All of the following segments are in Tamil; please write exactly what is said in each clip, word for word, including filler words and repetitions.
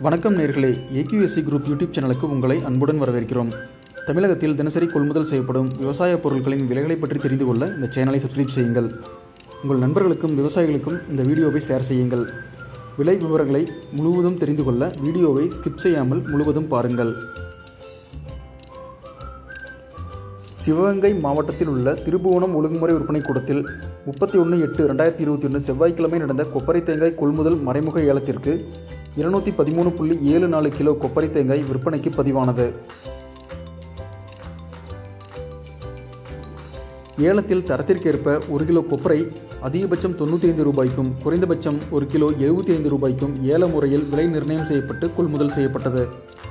வணக்கம் நேயர்களே, ஏகியூஎஸ்சி குரூப் யூடியூப் சேனலுக்கு உங்களை அன்புடன் வரவேற்கிறோம். தமிழகத்தில் தினசரி கொள்முதல் செய்யப்படும் விவசாய பொருட்களின் விலைகளை பற்றி தெரிந்து கொள்ள இந்த சேனலை சப்ஸ்கிரைப் செய்யுங்கள். உங்கள் நண்பர்களுக்கும் விவசாயிகளுக்கும் இந்த வீடியோவை ஷேர் செய்யுங்கள். விலை விவரங்களை முழுவதும் தெரிந்து கொள்ள வீடியோவை ஸ்கிப் செய்யாமல் முழுவதும் பாருங்கள். சிவகங்கை மாவட்டத்தில் உள்ள திருப்புவனம் ஒழுங்குமுறை விற்பனை கூடத்தில் முப்பத்தி ஒன்று எட்டு ரெண்டாயிரத்தி இருபத்தி ஒன்று செவ்வாய்க்கிழமை நடந்த கொப்பரை தேங்காய் கொள்முதல் மறைமுக ஏலத்திற்கு இருநூற்றி பதிமூணு புள்ளி ஏழு நாலு கிலோ கொப்பரை தேங்காய் விற்பனைக்கு பதிவானது. ஏலத்தில் தரத்திற்கேற்ப ஒரு கிலோ கொப்பரை அதிகபட்சம் தொண்ணூற்றி ஐந்து ரூபாய்க்கும் குறைந்தபட்சம் ஒரு கிலோ எழுபத்தி ஐந்து ரூபாய்க்கும் ஏல முறையில் விலை நிர்ணயம் செய்யப்பட்டு கொள்முதல் செய்யப்பட்டது.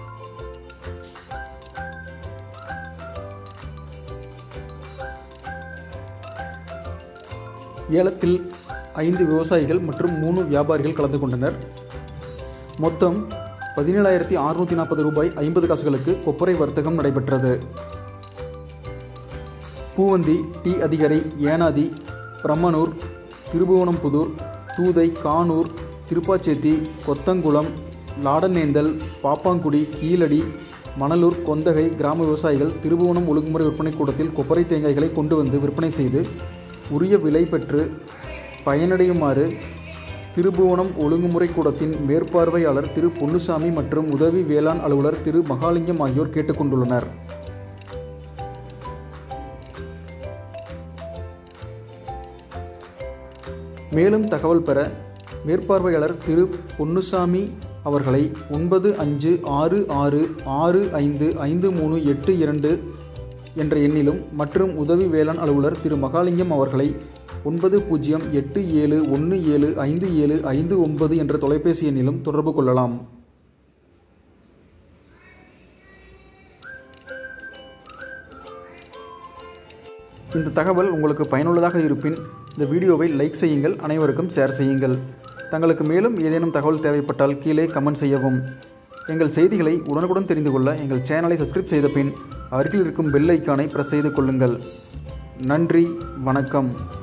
ஏலத்தில் ஐந்து விவசாயிகள் மற்றும் மூணு வியாபாரிகள் கலந்து கொண்டனர். மொத்தம் பதினேழாயிரத்தி அறுநூற்றி நாற்பது ரூபாய் ஐம்பது காசுகளுக்கு கொப்பரை வர்த்தகம் நடைபெற்றது. பூவந்தி, டி அதிகரை, ஏனாதி, பிரம்மனூர், திருப்புவனம்புதூர், தூதை, கானூர், திருப்பாச்சேத்தி, கொத்தங்குளம், லாடநேந்தல், பாப்பாங்குடி, கீழடி, மணலூர், கொந்தகை கிராம விவசாயிகள் திருப்புவனம் ஒழுங்குமுறை விற்பனை கூடத்தில் கொப்பரை தேங்காய்களை கொண்டு வந்து விற்பனை செய்து உரிய விலை பெற்று பயனடையுமாறு திருப்புவனம் ஒழுங்குமுறை கூடத்தின் மேற்பார்வையாளர் திரு பொன்னுசாமி மற்றும் உதவி வேளாண் அலுவலர் திரு மகாலிங்கம் ஆகியோர் கேட்டுக்கொண்டுள்ளனர். மேலும் தகவல் பெற மேற்பார்வையாளர் திரு பொன்னுசாமி அவர்களை ஒன்பது அஞ்சு ஆறு ஆறு ஆறு ஐந்து ஐந்து மூணு எட்டு இரண்டு என்ற எண்ணிலும் மற்றும் உதவி வேளாண் அலுவலர் திரு மகாலிங்கம் அவர்களை ஒன்பது பூஜ்ஜியம் எட்டு ஏழு ஒன்று ஏழு ஐந்து ஏழு ஐந்து ஒன்பது என்ற தொலைபேசி எண்ணிலும் தொடர்பு கொள்ளலாம். இந்த தகவல் உங்களுக்கு பயனுள்ளதாக இருப்பின் இந்த வீடியோவை லைக் செய்யுங்கள், அனைவருக்கும் ஷேர் செய்யுங்கள். தங்களுக்கு மேலும் ஏதேனும் தகவல் தேவைப்பட்டால் கீழே கமெண்ட் செய்யவும். எங்கள் செய்திகளை உடனுக்குடன் தெரிந்து கொள்ள எங்கள் சேனலை சப்ஸ்கிரைப் செய்த பின் அருகில் இருக்கும் பெல் ஐக்கானை பிரஸ் செய்து கொள்ளுங்கள். நன்றி, வணக்கம்.